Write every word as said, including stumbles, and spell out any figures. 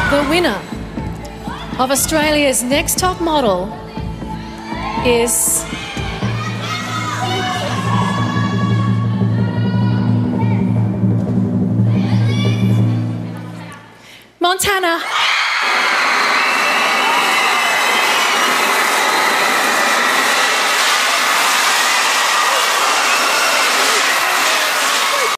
The winner of Australia's Next Top Model is Montana